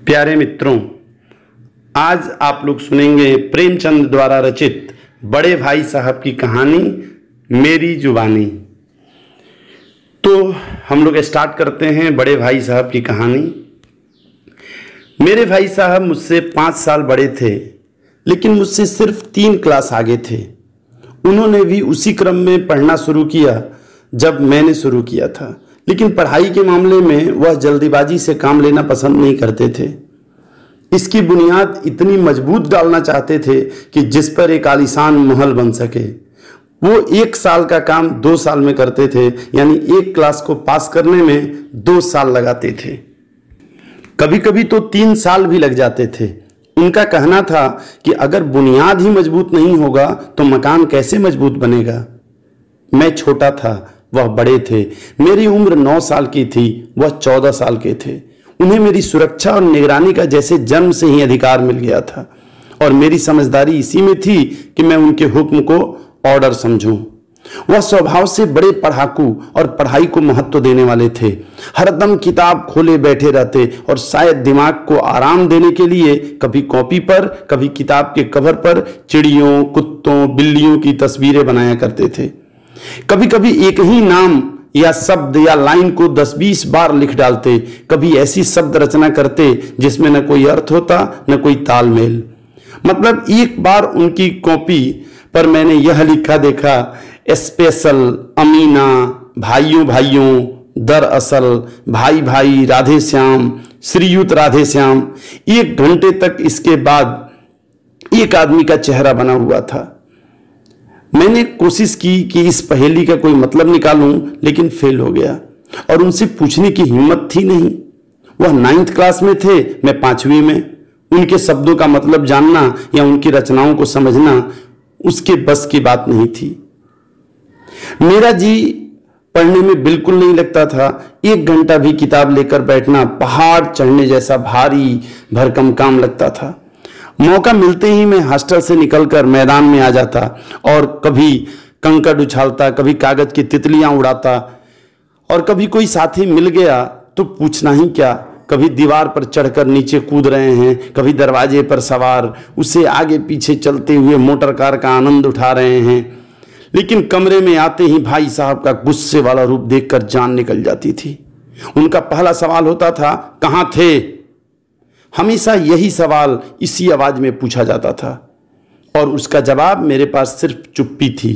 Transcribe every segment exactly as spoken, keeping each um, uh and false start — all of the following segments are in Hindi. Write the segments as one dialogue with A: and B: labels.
A: प्यारे मित्रों, आज आप लोग सुनेंगे प्रेमचंद द्वारा रचित बड़े भाई साहब की कहानी मेरी जुबानी। तो हम लोग स्टार्ट करते हैं बड़े भाई साहब की कहानी। मेरे भाई साहब मुझसे पाँच साल बड़े थे, लेकिन मुझसे सिर्फ तीन क्लास आगे थे। उन्होंने भी उसी क्रम में पढ़ना शुरू किया जब मैंने शुरू किया था, लेकिन पढ़ाई के मामले में वह जल्दीबाजी से काम लेना पसंद नहीं करते थे। इसकी बुनियाद इतनी मजबूत डालना चाहते थे कि जिस पर एक आलीशान महल बन सके। वो एक साल का काम दो साल में करते थे, यानी एक क्लास को पास करने में दो साल लगाते थे। कभी कभी तो तीन साल भी लग जाते थे। उनका कहना था कि अगर बुनियाद ही मजबूत नहीं होगा तो मकान कैसे मजबूत बनेगा। मैं छोटा था, वह बड़े थे। मेरी उम्र नौ साल की थी, वह चौदह साल के थे। उन्हें मेरी सुरक्षा और निगरानी का जैसे जन्म से ही अधिकार मिल गया था, और मेरी समझदारी इसी में थी कि मैं उनके हुक्म को ऑर्डर समझूं। वह स्वभाव से बड़े पढ़ाकू और पढ़ाई को महत्व देने वाले थे। हरदम किताब खोले बैठे रहते और शायद दिमाग को आराम देने के लिए कभी कॉपी पर, कभी किताब के कवर पर चिड़ियों, कुत्तों, बिल्लियों की तस्वीरें बनाया करते थे। कभी कभी एक ही नाम या शब्द या लाइन को दस बीस बार लिख डालते। कभी ऐसी शब्द रचना करते जिसमें न कोई अर्थ होता, न कोई तालमेल। मतलब एक बार उनकी कॉपी पर मैंने यह लिखा देखा, स्पेशल अमीना, भाइयों भाइयों, दरअसल, भाई भाई, राधे श्याम, श्रीयुत राधे श्याम। एक घंटे तक इसके बाद एक आदमी का चेहरा बना हुआ था। मैंने कोशिश की कि इस पहेली का कोई मतलब निकालूं, लेकिन फेल हो गया, और उनसे पूछने की हिम्मत थी नहीं। वह नाइन्थ क्लास में थे, मैं पांचवी में। उनके शब्दों का मतलब जानना या उनकी रचनाओं को समझना उसके बस की बात नहीं थी। मेरा जी पढ़ने में बिल्कुल नहीं लगता था। एक घंटा भी किताब लेकर बैठना पहाड़ चढ़ने जैसा भारी भरकम काम लगता था। मौका मिलते ही मैं हॉस्टल से निकलकर मैदान में आ जाता और कभी कंकड़ उछालता, कभी कागज की तितलियां उड़ाता, और कभी कोई साथी मिल गया तो पूछना ही क्या। कभी दीवार पर चढ़कर नीचे कूद रहे हैं, कभी दरवाजे पर सवार उसे आगे पीछे चलते हुए मोटर कार का आनंद उठा रहे हैं। लेकिन कमरे में आते ही भाई साहब का गुस्से वाला रूप देखकर जान निकल जाती थी। उनका पहला सवाल होता था, कहाँ थे? हमेशा यही सवाल इसी आवाज में पूछा जाता था, और उसका जवाब मेरे पास सिर्फ चुप्पी थी।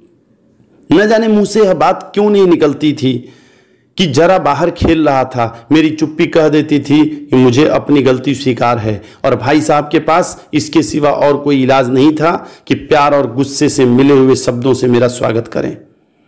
A: न जाने मुंह से यह बात क्यों नहीं निकलती थी कि जरा बाहर खेल रहा था। मेरी चुप्पी कह देती थी कि मुझे अपनी गलती स्वीकार है, और भाई साहब के पास इसके सिवा और कोई इलाज नहीं था कि प्यार और गुस्से से मिले हुए शब्दों से मेरा स्वागत करें।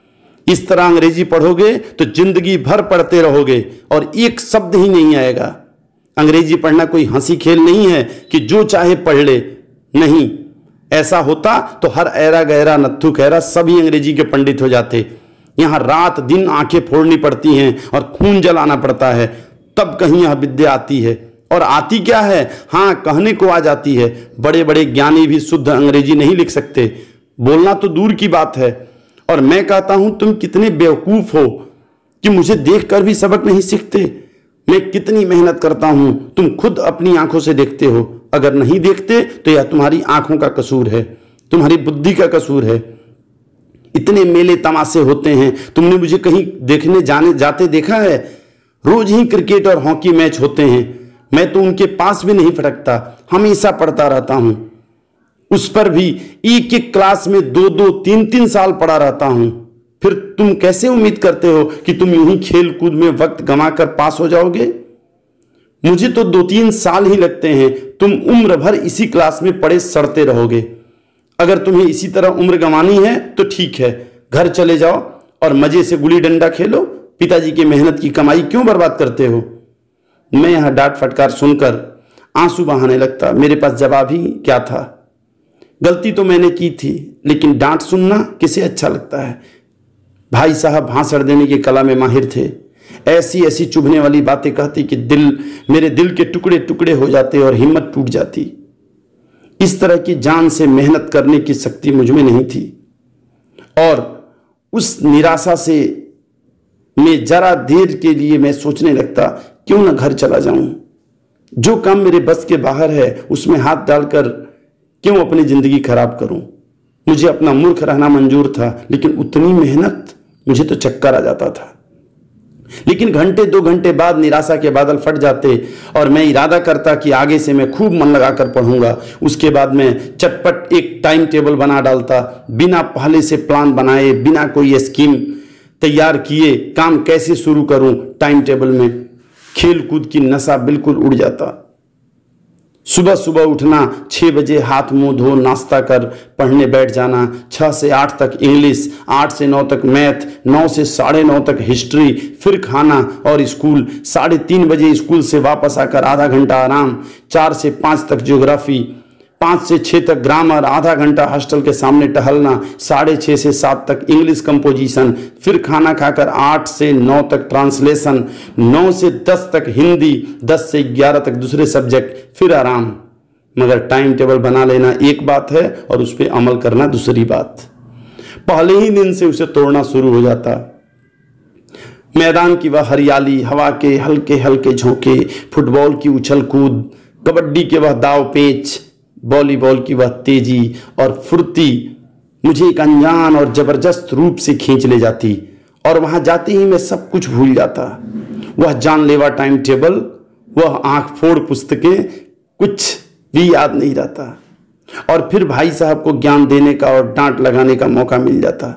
A: इस तरह अंग्रेजी पढ़ोगे तो जिंदगी भर पढ़ते रहोगे और एक शब्द ही नहीं आएगा। अंग्रेजी पढ़ना कोई हंसी खेल नहीं है कि जो चाहे पढ़ ले। नहीं, ऐसा होता तो हर ऐरा गहरा नत्थु खैरा सभी अंग्रेजी के पंडित हो जाते। यहां रात दिन आंखें फोड़नी पड़ती हैं और खून जलाना पड़ता है, तब कहीं यह विद्या आती है। और आती क्या है? हाँ, कहने को आ जाती है। बड़े बड़े ज्ञानी भी शुद्ध अंग्रेजी नहीं लिख सकते, बोलना तो दूर की बात है। और मैं कहता हूं, तुम कितने बेवकूफ हो कि मुझे देखकर भी सबक नहीं सीखते। मैं कितनी मेहनत करता हूं, तुम खुद अपनी आंखों से देखते हो। अगर नहीं देखते तो यह तुम्हारी आंखों का कसूर है, तुम्हारी बुद्धि का कसूर है। इतने मेले तमाशे होते हैं, तुमने मुझे कहीं देखने जाने जाते देखा है? रोज ही क्रिकेट और हॉकी मैच होते हैं, मैं तो उनके पास भी नहीं फटकता, हमेशा पढ़ता रहता हूं। उस पर भी एक एक क्लास में दो दो तीन तीन साल पढ़ा रहता हूं। फिर तुम कैसे उम्मीद करते हो कि तुम यूं ही खेल कूद में वक्त गंवाकर पास हो जाओगे? मुझे तो दो तीन साल ही लगते हैं, तुम उम्र भर इसी क्लास में पड़े सड़ते रहोगे। अगर तुम्हें इसी तरह उम्र गंवानी है तो ठीक है, घर चले जाओ और मजे से गुली डंडा खेलो। पिताजी की मेहनत की कमाई क्यों बर्बाद करते हो? मैं यहां डांट फटकार सुनकर आंसू बहाने लगता। मेरे पास जवाब ही क्या था। गलती तो मैंने की थी, लेकिन डांट सुनना किसे अच्छा लगता है। भाई साहब भाषण देने की कला में माहिर थे। ऐसी ऐसी चुभने वाली बातें कहती कि दिल मेरे दिल के टुकड़े टुकड़े हो जाते और हिम्मत टूट जाती। इस तरह की जान से मेहनत करने की शक्ति मुझ में नहीं थी, और उस निराशा से मैं जरा देर के लिए मैं सोचने लगता, क्यों ना घर चला जाऊं। जो काम मेरे बस के बाहर है उसमें हाथ डालकर क्यों अपनी जिंदगी खराब करूं। मुझे अपना मूर्ख रहना मंजूर था, लेकिन उतनी मेहनत, मुझे तो चक्कर आ जाता था। लेकिन घंटे दो घंटे बाद निराशा के बादल फट जाते और मैं इरादा करता कि आगे से मैं खूब मन लगाकर पढ़ूंगा। उसके बाद मैं चटपट एक टाइम टेबल बना डालता, बिना पहले से प्लान बनाए, बिना कोई स्कीम तैयार किए काम कैसे शुरू करूं। टाइम टेबल में खेल कूद की नशा बिल्कुल उड़ जाता। सुबह सुबह उठना, छः बजे हाथ मुंह धो नाश्ता कर पढ़ने बैठ जाना, छः से आठ तक इंग्लिश, आठ से नौ तक मैथ, नौ से साढ़े नौ तक हिस्ट्री, फिर खाना और स्कूल, साढ़े तीन बजे स्कूल से वापस आकर आधा घंटा आराम, चार से पाँच तक ज्योग्राफी, पाँच से छः तक ग्रामर, आधा घंटा हॉस्टल के सामने टहलना, साढ़े छः से सात तक इंग्लिश कंपोजिशन, फिर खाना खाकर आठ से नौ तक ट्रांसलेशन, नौ से दस तक हिंदी, दस से ग्यारह तक दूसरे सब्जेक्ट, फिर आराम। मगर टाइम टेबल बना लेना एक बात है और उस पर अमल करना दूसरी बात। पहले ही दिन से उसे तोड़ना शुरू हो जाता। मैदान की वह हरियाली, हवा के हल्के हल्के झोंके, फुटबॉल की उछल कूद, कबड्डी के वह दाव पेच, वॉलीबॉल की वह तेजी और फुर्ती मुझे एक अनजान और जबरदस्त रूप से खींच ले जाती और वहां जाते ही मैं सब कुछ भूल जाता। वह जानलेवा टाइम टेबल, वह आंख फोड़ पुस्तकें, कुछ भी याद नहीं रहता। और फिर भाई साहब को ज्ञान देने का और डांट लगाने का मौका मिल जाता।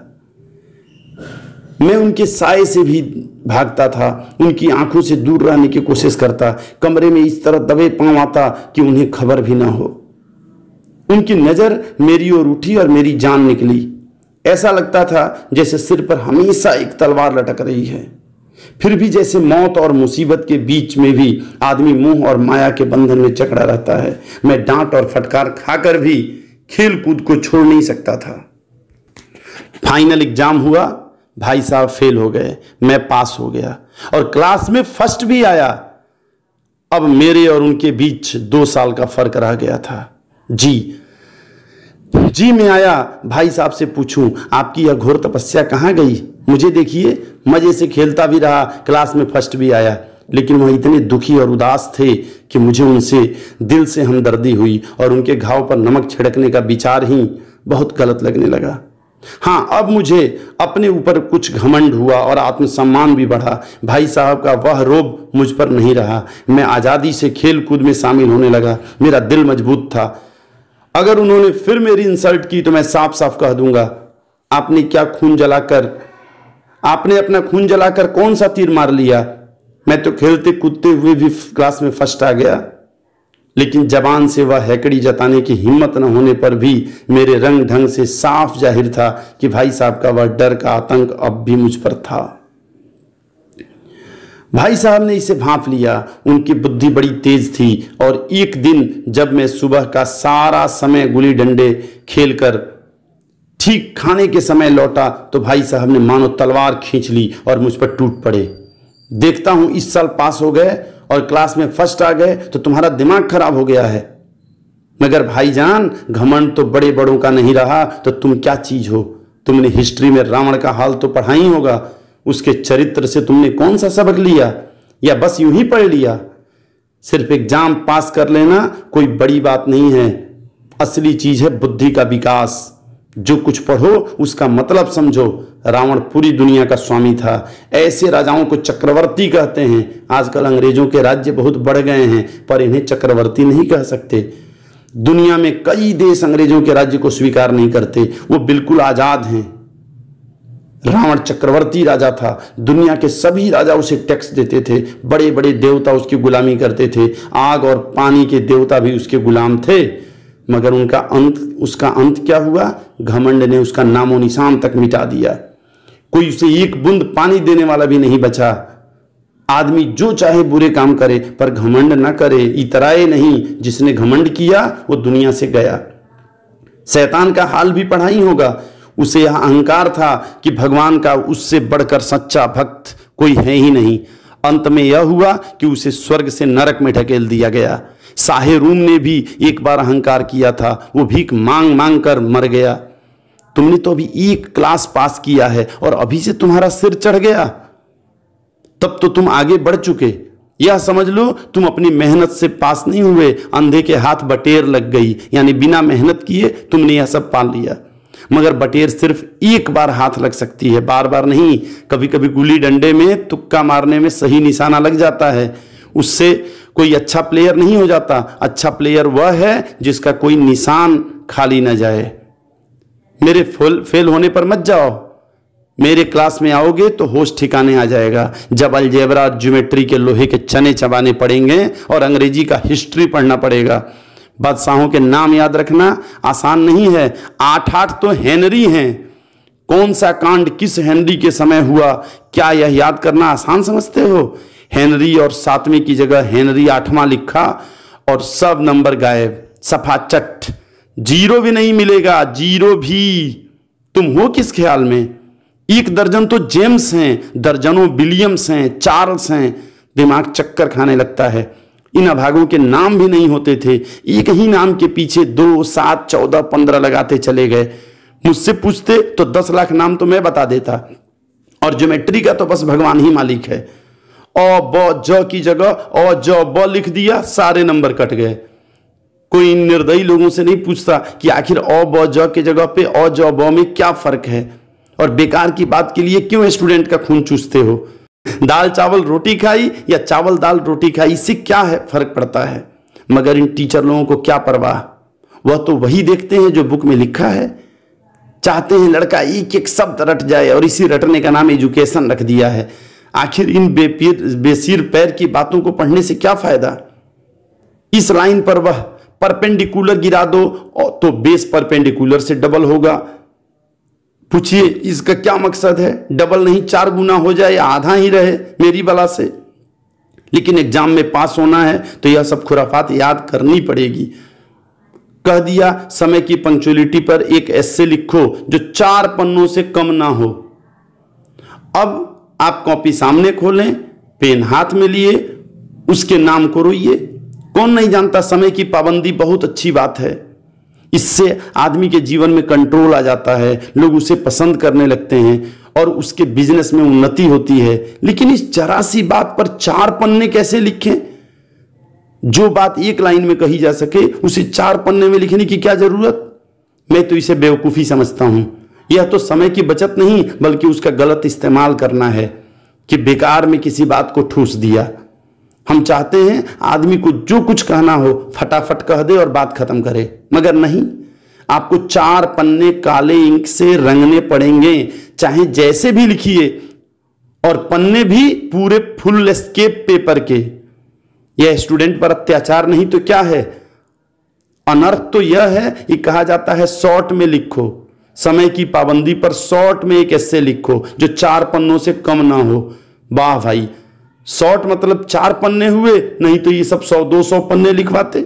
A: मैं उनके साए से भी भागता था, उनकी आंखों से दूर रहने की कोशिश करता, कमरे में इस तरह दबे पांव आता कि उन्हें खबर भी ना हो। उनकी नजर मेरी ओर उठी और मेरी जान निकली। ऐसा लगता था जैसे सिर पर हमेशा एक तलवार लटक रही है। फिर भी जैसे मौत और मुसीबत के बीच में भी आदमी मोह और माया के बंधन में जकड़ा रहता है। मैं डांट और फटकार खाकर भी खेल कूद को छोड़ नहीं सकता था। फाइनल एग्जाम हुआ, भाई साहब फेल हो गए, मैं पास हो गया और क्लास में फर्स्ट भी आया। अब मेरे और उनके बीच दो साल का फर्क रह गया था। जी जी मैं आया भाई साहब से पूछूं, आपकी यह घोर तपस्या कहाँ गई? मुझे देखिए, मजे से खेलता भी रहा, क्लास में फर्स्ट भी आया, लेकिन वह इतने दुखी और उदास थे कि मुझे उनसे दिल से हमदर्दी हुई और उनके घाव पर नमक छिड़कने का विचार ही बहुत गलत लगने लगा। हाँ, अब मुझे अपने ऊपर कुछ घमंड हुआ और आत्मसम्मान भी बढ़ा। भाई साहब का वह रोब मुझ पर नहीं रहा। मैं आज़ादी से खेल कूद में शामिल होने लगा। मेरा दिल मजबूत था। अगर उन्होंने फिर मेरी इंसल्ट की तो मैं साफ साफ कह दूंगा, आपने क्या खून जलाकर, आपने अपना खून जलाकर कौन सा तीर मार लिया? मैं तो खेलते कूदते हुए भी क्लास में फर्स्ट आ गया। लेकिन जबान से वह हैकड़ी जताने की हिम्मत न होने पर भी मेरे रंग ढंग से साफ जाहिर था कि भाई साहब का वह डर का आतंक अब भी मुझ पर था। भाई साहब ने इसे भांप लिया। उनकी बुद्धि बड़ी तेज थी और एक दिन जब मैं सुबह का सारा समय गुली डंडे खेलकर ठीक खाने के समय लौटा तो भाई साहब ने मानो तलवार खींच ली और मुझ पर टूट पड़े। देखता हूं इस साल पास हो गए और क्लास में फर्स्ट आ गए तो तुम्हारा दिमाग खराब हो गया है। मगर भाईजान, घमंड तो बड़े बड़ों का नहीं रहा तो तुम क्या चीज हो? तुमने हिस्ट्री में रावण का हाल तो पढ़ा ही होगा। उसके चरित्र से तुमने कौन सा सबक लिया, या बस यूं ही पढ़ लिया? सिर्फ एग्जाम पास कर लेना कोई बड़ी बात नहीं है। असली चीज है बुद्धि का विकास। जो कुछ पढ़ो उसका मतलब समझो। रावण पूरी दुनिया का स्वामी था। ऐसे राजाओं को चक्रवर्ती कहते हैं। आजकल अंग्रेजों के राज्य बहुत बढ़ गए हैं पर इन्हें चक्रवर्ती नहीं कह सकते। दुनिया में कई देश अंग्रेजों के राज्य को स्वीकार नहीं करते, वो बिल्कुल आजाद हैं। रावण चक्रवर्ती राजा था। दुनिया के सभी राजा उसे टैक्स देते थे। बड़े बड़े देवता उसकी गुलामी करते थे। आग और पानी के देवता भी उसके गुलाम थे। मगर उनका अंत उसका अंत क्या हुआ? घमंड ने उसका नामो निशान तक मिटा दिया। कोई उसे एक बूंद पानी देने वाला भी नहीं बचा। आदमी जो चाहे बुरे काम करे पर घमंड ना करे, इतराए नहीं। जिसने घमंड किया वो दुनिया से गया। शैतान का हाल भी पढ़ा ही होगा। उसे यह अहंकार था कि भगवान का उससे बढ़कर सच्चा भक्त कोई है ही नहीं। अंत में यह हुआ कि उसे स्वर्ग से नरक में ढकेल दिया गया। साहे रूम ने भी एक बार अहंकार किया था, वो भीख मांग मांग कर मर गया। तुमने तो अभी एक क्लास पास किया है और अभी से तुम्हारा सिर चढ़ गया। तब तो तुम आगे बढ़ चुके। यह समझ लो तुम अपनी मेहनत से पास नहीं हुए, अंधे के हाथ बटेर लग गई, यानी बिना मेहनत किए तुमने यह सब पा लिया। मगर बटेर सिर्फ एक बार हाथ लग सकती है, बार बार नहीं। कभी कभी गुल्ली डंडे में तुक्का मारने में सही निशाना लग जाता है, उससे कोई अच्छा प्लेयर नहीं हो जाता। अच्छा प्लेयर वह है जिसका कोई निशान खाली ना जाए। मेरे फेल फेल होने पर मत जाओ, मेरे क्लास में आओगे तो होश ठिकाने आ जाएगा। जब अलजेब्रा ज्योमेट्री के लोहे के चने चबाने पड़ेंगे और अंग्रेजी का हिस्ट्री पढ़ना पड़ेगा। बादशाहों के नाम याद रखना आसान नहीं है, आठ आठ तो हेनरी हैं। कौन सा कांड किस हेनरी के समय हुआ, क्या यह याद करना आसान समझते हो? हेनरी और सातवीं की जगह हेनरी आठवां लिखा और सब नंबर गायब, सफा चट, जीरो भी नहीं मिलेगा, जीरो भी। तुम हो किस ख्याल में? एक दर्जन तो जेम्स हैं, दर्जनों विलियम्स हैं, चार्ल्स हैं। दिमाग चक्कर खाने लगता है। इन अभागों के नाम भी नहीं होते थे, एक ही नाम के पीछे दो, सात, चौदह, पंद्रह लगाते चले गए। मुझसे पूछते तो दस लाख नाम तो मैं बता देता। और ज्योमेट्री का तो बस भगवान ही मालिक है। अ ब ज की जगह अ ज ब लिख दिया, सारे नंबर कट गए। कोई निर्दयी लोगों से नहीं पूछता कि आखिर अ ब ज की जगह पे अ ज ब में क्या फर्क है, और बेकार की बात के लिए क्यों स्टूडेंट का खून चूसते हो? दाल चावल रोटी खाई या चावल दाल रोटी खाई, इससे क्या है फर्क पड़ता है? मगर इन टीचर लोगों को क्या परवाह, वह तो वही देखते हैं जो बुक में लिखा है। चाहते हैं लड़का एक एक शब्द रट जाए, और इसी रटने का नाम एजुकेशन रख दिया है। आखिर इन बेपीर बेसिर पैर की बातों को पढ़ने से क्या फायदा? इस लाइन पर वह परपेंडिकुलर गिरा दो तो बेस परपेंडिकुलर से डबल होगा। पूछिए इसका क्या मकसद है? डबल नहीं चार गुना हो जाए या आधा ही रहे मेरी बला से। लेकिन एग्जाम में पास होना है तो यह सब खुराफात याद करनी पड़ेगी। कह दिया समय की पंक्चुअलिटी पर एक एस्से लिखो जो चार पन्नों से कम ना हो। अब आप कॉपी सामने खोलें, पेन हाथ में लिए, उसके नाम को रोइए। कौन नहीं जानता समय की पाबंदी बहुत अच्छी बात है। इससे आदमी के जीवन में कंट्रोल आ जाता है, लोग उसे पसंद करने लगते हैं और उसके बिजनेस में उन्नति होती है। लेकिन इस जरा सी बात पर चार पन्ने कैसे लिखें? जो बात एक लाइन में कही जा सके उसे चार पन्ने में लिखने की क्या जरूरत? मैं तो इसे बेवकूफ़ी समझता हूं। यह तो समय की बचत नहीं बल्कि उसका गलत इस्तेमाल करना है कि बेकार में किसी बात को ठूस दिया। हम चाहते हैं आदमी को जो कुछ कहना हो फटाफट कह दे और बात खत्म करे, मगर नहीं, आपको चार पन्ने काले इंक से रंगने पड़ेंगे, चाहे जैसे भी लिखिए, और पन्ने भी पूरे फुल एस्केप पेपर के। यह स्टूडेंट पर अत्याचार नहीं तो क्या है? अनर्थ तो यह है कि कहा जाता है शॉर्ट में लिखो, समय की पाबंदी पर शॉर्ट में एक एस्से लिखो जो चार पन्नों से कम ना हो। वाह भाई, शॉर्ट मतलब चार पन्ने हुए, नहीं तो ये सब सौ दो सौ पन्ने लिखवाते।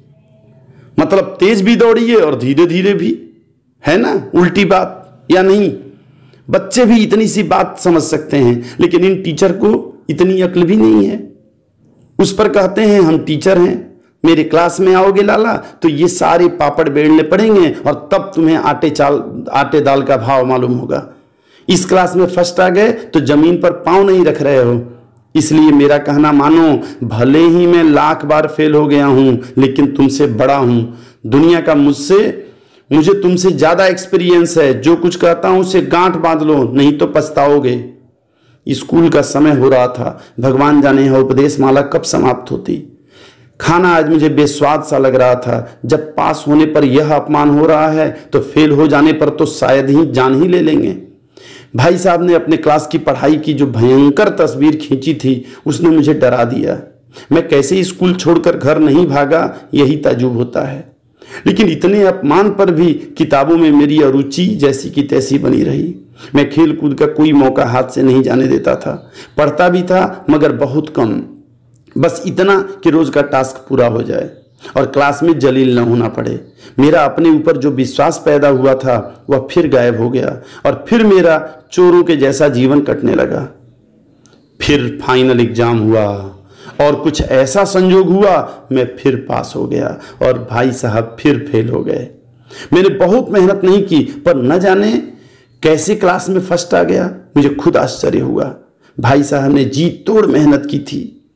A: मतलब तेज भी दौड़िए और धीरे धीरे भी, है ना उल्टी बात या नहीं? बच्चे भी इतनी सी बात समझ सकते हैं, लेकिन इन टीचर को इतनी अक्ल भी नहीं है। उस पर कहते हैं हम टीचर हैं, मेरे क्लास में आओगे लाला तो ये सारे पापड़ बेलने पड़ेंगे और तब तुम्हें आटे चाल आटे दाल का भाव मालूम होगा। इस क्लास में फर्स्ट आ गए तो जमीन पर पांव नहीं रख रहे हो। इसलिए मेरा कहना मानो, भले ही मैं लाख बार फेल हो गया हूं लेकिन तुमसे बड़ा हूं। दुनिया का मुझसे मुझे तुमसे ज्यादा एक्सपीरियंस है। जो कुछ कहता हूं उसे गांठ बांध लो, नहीं तो पछताओगे। स्कूल का समय हो रहा था, भगवान जाने यह उपदेश माला कब समाप्त होती। खाना आज मुझे बेस्वाद सा लग रहा था। जब पास होने पर यह अपमान हो रहा है तो फेल हो जाने पर तो शायद ही जान ही ले लेंगे। भाई साहब ने अपने क्लास की पढ़ाई की जो भयंकर तस्वीर खींची थी उसने मुझे डरा दिया। मैं कैसे स्कूल छोड़कर घर नहीं भागा, यही ताजुब होता है। लेकिन इतने अपमान पर भी किताबों में मेरी अरुचि जैसी की तैसी बनी रही। मैं खेल कूद का कोई मौका हाथ से नहीं जाने देता था। पढ़ता भी था मगर बहुत कम, बस इतना कि रोज का टास्क पूरा हो जाए और क्लास में जलील न होना पड़े। मेरा अपने ऊपर जो विश्वास पैदा हुआ था वह फिर गायब हो गया और फिर मेरा चोरों के जैसा जीवन कटने लगा। फिर फाइनल एग्जाम हुआ और कुछ ऐसा संजोग हुआ, मैं फिर पास हो गया और भाई साहब फिर फेल हो गए। मैंने बहुत मेहनत नहीं की पर न जाने कैसे क्लास में फर्स्ट आ गया। मुझे खुद आश्चर्य हुआ। भाई साहब ने जी तोड़ मेहनत की थी।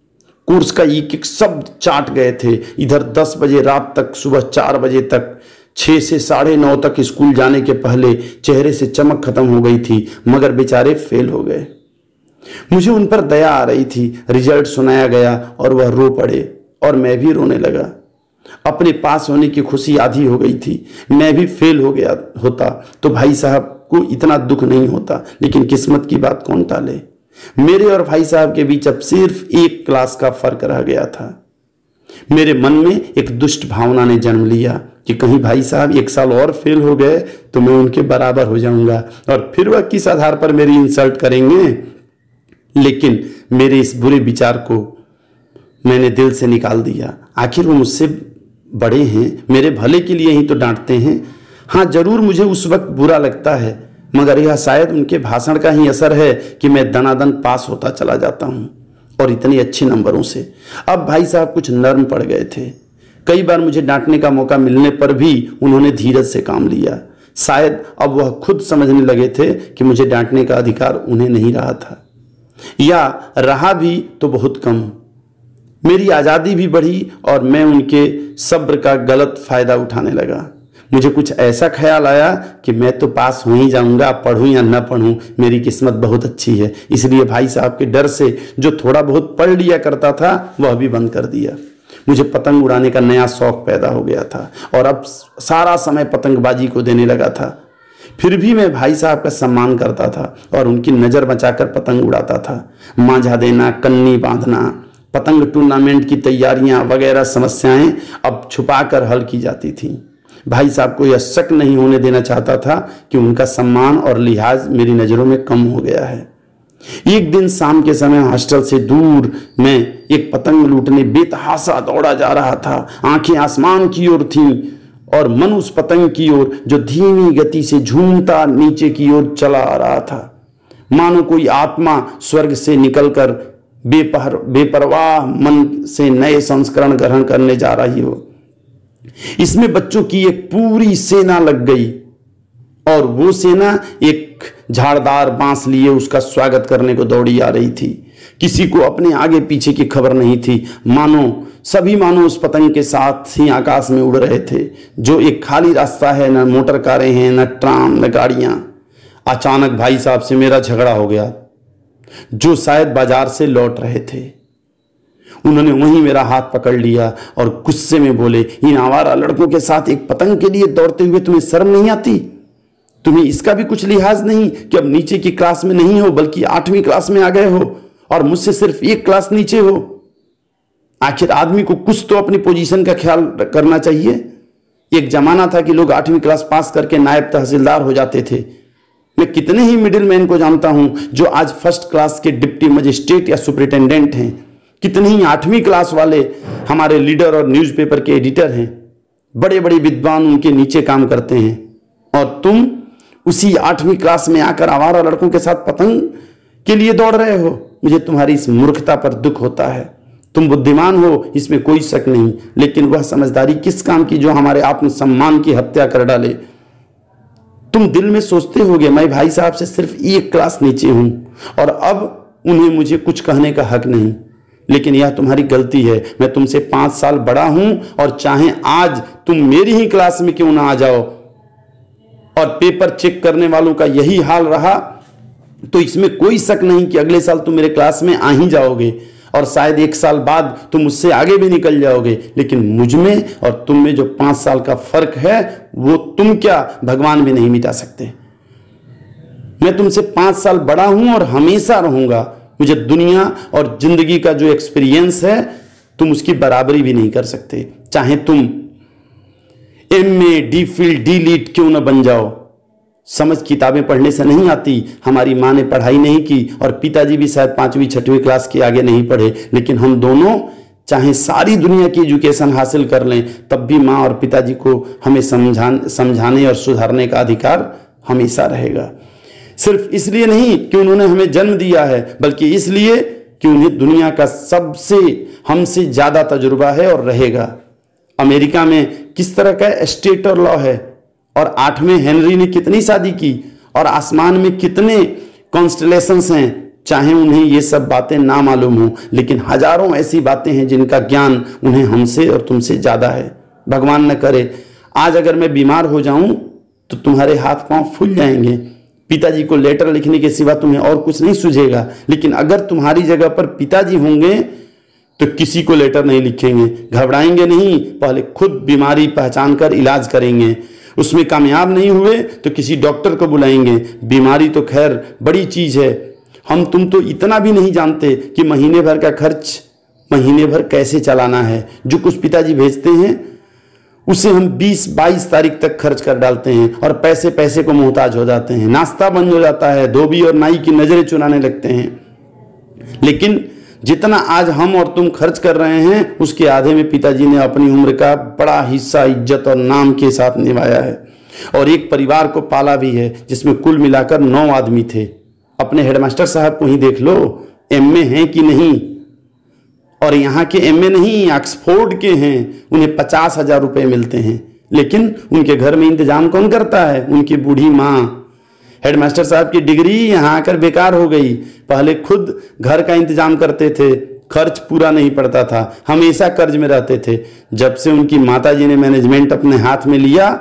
A: कोर्स का एक एक शब्द चाट गए थे। इधर दस बजे रात तक, सुबह चार बजे तक, छः से साढ़े नौ तक स्कूल जाने के पहले चेहरे से चमक खत्म हो गई थी, मगर बेचारे फेल हो गए। मुझे उन पर दया आ रही थी। रिजल्ट सुनाया गया और वह रो पड़े और मैं भी रोने लगा। अपने पास होने की खुशी आधी हो गई थी। मैं भी फेल हो गया होता तो भाई साहब को इतना दुख नहीं होता, लेकिन किस्मत की बात कौन टाले। मेरे और भाई साहब के बीच अब सिर्फ एक क्लास का फर्क रह गया था। मेरे मन में एक दुष्ट भावना ने जन्म लिया कि कहीं भाई साहब एक साल और फेल हो गए तो मैं उनके बराबर हो जाऊंगा और फिर वह किस आधार पर मेरी इंसल्ट करेंगे। लेकिन मेरे इस बुरे विचार को मैंने दिल से निकाल दिया। आखिर वो मुझसे बड़े हैं, मेरे भले के लिए ही तो डांटते हैं। हाँ, जरूर मुझे उस वक्त बुरा लगता है, मगर यह शायद उनके भाषण का ही असर है कि मैं दनादन पास होता चला जाता हूँ और इतने अच्छे नंबरों से। अब भाई साहब कुछ नर्म पड़ गए थे। कई बार मुझे डांटने का मौका मिलने पर भी उन्होंने धीरज से काम लिया। शायद अब वह खुद समझने लगे थे कि मुझे डांटने का अधिकार उन्हें नहीं रहा था, या रहा भी तो बहुत कम। मेरी आज़ादी भी बढ़ी और मैं उनके सब्र का गलत फायदा उठाने लगा। मुझे कुछ ऐसा ख्याल आया कि मैं तो पास हो ही जाऊंगा, पढ़ूं या न पढ़ूं, मेरी किस्मत बहुत अच्छी है। इसलिए भाई साहब के डर से जो थोड़ा बहुत पढ़ लिया करता था वह भी बंद कर दिया। मुझे पतंग उड़ाने का नया शौक पैदा हो गया था और अब सारा समय पतंगबाजी को देने लगा था। फिर भी मैं भाई साहब का सम्मान करता था और उनकी नज़र बचाकर पतंग उड़ाता था। मांझा देना, कन्नी बांधना, पतंग टूर्नामेंट की तैयारियां वगैरह समस्याएं अब छुपाकर हल की जाती थीं। भाई साहब को यह शक नहीं होने देना चाहता था कि उनका सम्मान और लिहाज मेरी नज़रों में कम हो गया है। एक दिन शाम के समय हॉस्टल से दूर मैं एक पतंग लूटने बेतहाशा दौड़ा जा रहा था। आंखें आसमान की ओर थीं और मन उस पतंग की ओर जो धीमी गति से झूमता नीचे की ओर चला आ रहा था, मानो कोई आत्मा स्वर्ग से निकलकर बेपहर बेपरवाह मन से नए संस्करण ग्रहण करने जा रही हो। इसमें बच्चों की एक पूरी सेना लग गई और वो सेना एक झाड़दार बांस लिए उसका स्वागत करने को दौड़ी आ रही थी। किसी को अपने आगे पीछे की खबर नहीं थी। मानो सभी मानो उस पतंग के साथ ही आकाश में उड़ रहे थे। जो एक खाली रास्ता है, न मोटर कारें हैं, न ट्राम, न गाड़ियां। अचानक भाई साहब से मेरा झगड़ा हो गया, जो शायद बाजार से लौट रहे थे। उन्होंने वहीं मेरा हाथ पकड़ लिया और गुस्से में बोले, इन आवारा लड़कों के साथ एक पतंग के लिए दौड़ते हुए तुम्हें शर्म नहीं आती? तुम्हें इसका भी कुछ लिहाज नहीं कि अब नीचे की क्लास में नहीं हो बल्कि आठवीं क्लास में आ गए हो और मुझसे सिर्फ एक क्लास नीचे हो। आखिर आदमी को कुछ तो अपनी पोजीशन का ख्याल करना चाहिए। एक जमाना था कि लोग आठवीं क्लास पास करके नायब तहसीलदार हो जाते थे। मैं कितने ही मिडिल मैन को जानता हूं जो आज फर्स्ट क्लास के डिप्टी मजिस्ट्रेट या सुपरिटेंडेंट हैं। कितने ही आठवीं क्लास वाले हमारे लीडर और न्यूज़पेपर के एडिटर हैं। बड़े बड़े विद्वान उनके नीचे काम करते हैं और तुम उसी आठवीं क्लास में आकर आवारा लड़कों के साथ पतंग के लिए दौड़ रहे हो। मुझे तुम्हारी इस मूर्खता पर दुख होता है। तुम बुद्धिमान हो, इसमें कोई शक नहीं, लेकिन वह समझदारी किस काम की जो हमारे आत्मसम्मान की हत्या कर डाले। तुम दिल में सोचते होगे मैं भाई साहब से सिर्फ एक क्लास नीचे हूं और अब उन्हें मुझे कुछ कहने का हक नहीं, लेकिन यह तुम्हारी गलती है। मैं तुमसे पांच साल बड़ा हूं और चाहे आज तुम मेरी ही क्लास में क्यों ना आ जाओ और पेपर चेक करने वालों का यही हाल रहा तो इसमें कोई शक नहीं कि अगले साल तुम मेरे क्लास में आ ही जाओगे और शायद एक साल बाद तुम मुझसे आगे भी निकल जाओगे। लेकिन मुझ में और तुम में जो पांच साल का फर्क है वो तुम क्या भगवान भी नहीं मिटा सकते। मैं तुमसे पांच साल बड़ा हूं और हमेशा रहूंगा। मुझे दुनिया और जिंदगी का जो एक्सपीरियंस है तुम उसकी बराबरी भी नहीं कर सकते, चाहे तुम M A D Phil D Litt क्यों न बन जाओ। समझ किताबें पढ़ने से नहीं आती। हमारी माँ ने पढ़ाई नहीं की और पिताजी भी शायद पांचवी छठवीं क्लास के आगे नहीं पढ़े, लेकिन हम दोनों चाहे सारी दुनिया की एजुकेशन हासिल कर लें तब भी माँ और पिताजी को हमें समझाने समझाने और सुधारने का अधिकार हमेशा रहेगा। सिर्फ इसलिए नहीं कि उन्होंने हमें जन्म दिया है, बल्कि इसलिए कि उन्हें दुनिया का सबसे हमसे ज्यादा तजुर्बा है और रहेगा। अमेरिका में किस तरह का स्टेटर लॉ है और आठवें हेनरी ने कितनी शादी की और आसमान में कितने कॉन्स्टलेशंस हैं चाहे उन्हें ये सब बातें ना मालूम हो, लेकिन हजारों ऐसी बातें हैं जिनका ज्ञान उन्हें हमसे और तुमसे ज़्यादा है। भगवान न करे आज अगर मैं बीमार हो जाऊं तो तुम्हारे हाथ पांव फूल जाएंगे, पिताजी को लेटर लिखने के सिवा तुम्हें और कुछ नहीं सूझेगा। लेकिन अगर तुम्हारी जगह पर पिताजी होंगे तो किसी को लेटर नहीं लिखेंगे, घबराएंगे नहीं, पहले खुद बीमारी पहचान कर इलाज करेंगे। उसमें कामयाब नहीं हुए तो किसी डॉक्टर को बुलाएंगे। बीमारी तो खैर बड़ी चीज है, हम तुम तो इतना भी नहीं जानते कि महीने भर का खर्च महीने भर कैसे चलाना है। जो कुछ पिताजी भेजते हैं उसे हम बीस बाईस तारीख तक खर्च कर डालते हैं और पैसे पैसे को मोहताज हो जाते हैं। नाश्ता बंद हो जाता है, धोबी और नाई की नजरें चुराने लगते हैं। लेकिन जितना आज हम और तुम खर्च कर रहे हैं उसके आधे में पिताजी ने अपनी उम्र का बड़ा हिस्सा इज्जत और नाम के साथ निभाया है और एक परिवार को पाला भी है जिसमें कुल मिलाकर नौ आदमी थे। अपने हेडमास्टर साहब को ही देख लो, एमए हैं कि नहीं, और यहाँ के एमए नहीं ऑक्सफोर्ड के हैं, उन्हें पचास हजार रुपये मिलते हैं। लेकिन उनके घर में इंतजाम कौन करता है? उनकी बूढ़ी माँ। हेडमास्टर साहब की डिग्री यहाँ आकर बेकार हो गई। पहले खुद घर का इंतजाम करते थे, खर्च पूरा नहीं पड़ता था, हमेशा कर्ज में रहते थे। जब से उनकी माताजी ने मैनेजमेंट अपने हाथ में लिया,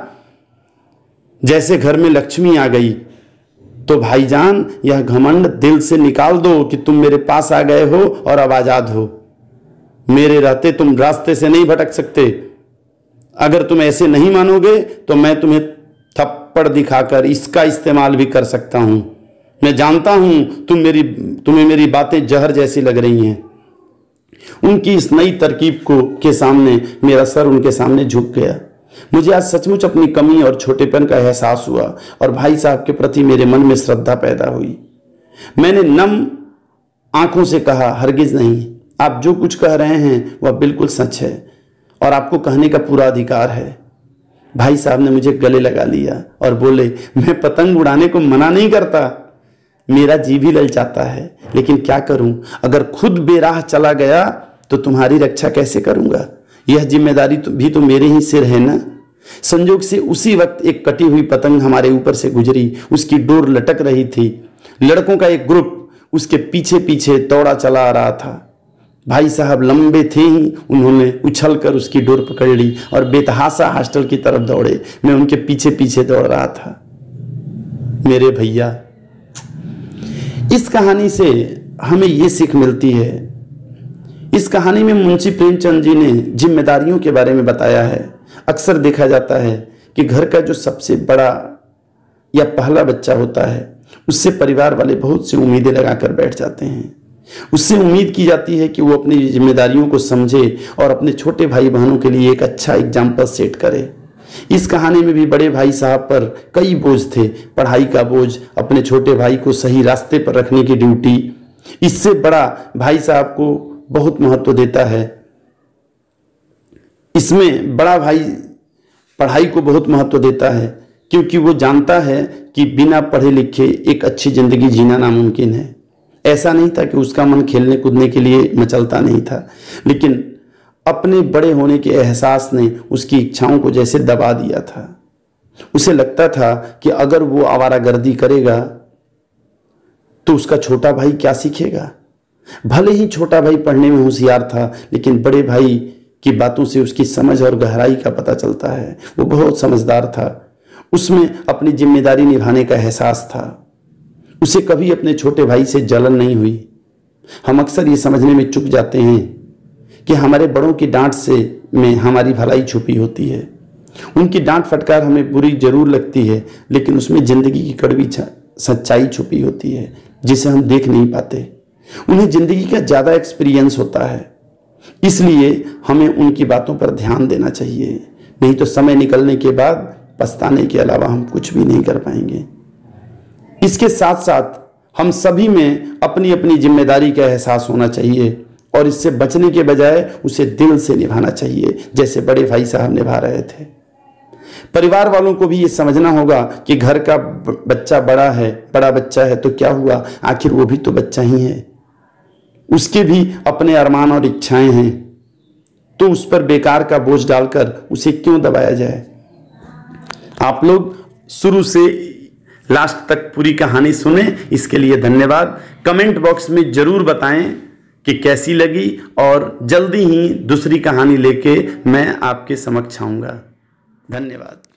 A: जैसे घर में लक्ष्मी आ गई। तो भाईजान यह घमंड दिल से निकाल दो कि तुम मेरे पास आ गए हो और अब आजाद हो। मेरे रहते तुम रास्ते से नहीं भटक सकते। अगर तुम ऐसे नहीं मानोगे तो मैं तुम्हें थप्पड़ दिखाकर इसका इस्तेमाल भी कर सकता हूं। मैं जानता हूं तुम मेरी तुम्हें मेरी बातें जहर जैसी लग रही हैं। उनकी इस नई तरकीब को के सामने मेरा सर उनके सामने झुक गया। मुझे आज सचमुच अपनी कमी और छोटेपन का एहसास हुआ और भाई साहब के प्रति मेरे मन में श्रद्धा पैदा हुई। मैंने नम आंखों से कहा, हरगिज नहीं, आप जो कुछ कह रहे हैं वह बिल्कुल सच है और आपको कहने का पूरा अधिकार है। भाई साहब ने मुझे गले लगा लिया और बोले, मैं पतंग उड़ाने को मना नहीं करता, मेरा जी भी ललचाता है, लेकिन क्या करूं, अगर खुद बेराह चला गया तो तुम्हारी रक्षा कैसे करूंगा? यह जिम्मेदारी तो भी तो मेरे ही सिर है ना। संजोग से उसी वक्त एक कटी हुई पतंग हमारे ऊपर से गुजरी, उसकी डोर लटक रही थी। लड़कों का एक ग्रुप उसके पीछे पीछे दौड़ा चला आ रहा था। भाई साहब लंबे थे ही, उन्होंने उछलकर उसकी डोर पकड़ ली और बेतहाशा हॉस्टल की तरफ दौड़े। मैं उनके पीछे पीछे दौड़ रहा था। मेरे भैया, इस कहानी से हमें ये सीख मिलती है। इस कहानी में मुंशी प्रेमचंद जी ने जिम्मेदारियों के बारे में बताया है। अक्सर देखा जाता है कि घर का जो सबसे बड़ा या पहला बच्चा होता है उससे परिवार वाले बहुत सी उम्मीदें लगाकर बैठ जाते हैं। उससे उम्मीद की जाती है कि वो अपनी जिम्मेदारियों को समझे और अपने छोटे भाई बहनों के लिए एक अच्छा एग्जाम्पल सेट करे। इस कहानी में भी बड़े भाई साहब पर कई बोझ थे। पढ़ाई का बोझ, अपने छोटे भाई को सही रास्ते पर रखने की ड्यूटी। इससे बड़ा भाई साहब को बहुत महत्व देता है। इसमें बड़ा भाई पढ़ाई को बहुत महत्व देता है क्योंकि वो जानता है कि बिना पढ़े लिखे एक अच्छी जिंदगी जीना नामुमकिन है। ऐसा नहीं था कि उसका मन खेलने कूदने के लिए मचलता नहीं था, लेकिन अपने बड़े होने के एहसास ने उसकी इच्छाओं को जैसे दबा दिया था। उसे लगता था कि अगर वो आवारागर्दी करेगा तो उसका छोटा भाई क्या सीखेगा। भले ही छोटा भाई पढ़ने में होशियार था, लेकिन बड़े भाई की बातों से उसकी समझ और गहराई का पता चलता है। वो बहुत समझदार था, उसमें अपनी जिम्मेदारी निभाने का एहसास था। उसे कभी अपने छोटे भाई से जलन नहीं हुई। हम अक्सर ये समझने में चूक जाते हैं कि हमारे बड़ों की डांट से में हमारी भलाई छुपी होती है। उनकी डांट फटकार हमें बुरी जरूर लगती है, लेकिन उसमें जिंदगी की कड़वी सच्चाई छुपी होती है जिसे हम देख नहीं पाते। उन्हें जिंदगी का ज़्यादा एक्सपीरियंस होता है, इसलिए हमें उनकी बातों पर ध्यान देना चाहिए। नहीं तो समय निकलने के बाद पछताने के अलावा हम कुछ भी नहीं कर पाएंगे। इसके साथ साथ हम सभी में अपनी अपनी जिम्मेदारी का एहसास होना चाहिए और इससे बचने के बजाय उसे दिल से निभाना चाहिए, जैसे बड़े भाई साहब निभा रहे थे। परिवार वालों को भी ये समझना होगा कि घर का बच्चा बड़ा है, बड़ा बच्चा है तो क्या हुआ, आखिर वो भी तो बच्चा ही है, उसके भी अपने अरमान और इच्छाएं हैं, तो उस पर बेकार का बोझ डालकर उसे क्यों दबाया जाए। आप लोग शुरू से लास्ट तक पूरी कहानी सुने, इसके लिए धन्यवाद। कमेंट बॉक्स में ज़रूर बताएं कि कैसी लगी, और जल्दी ही दूसरी कहानी लेके मैं आपके समक्ष आऊँगा। धन्यवाद।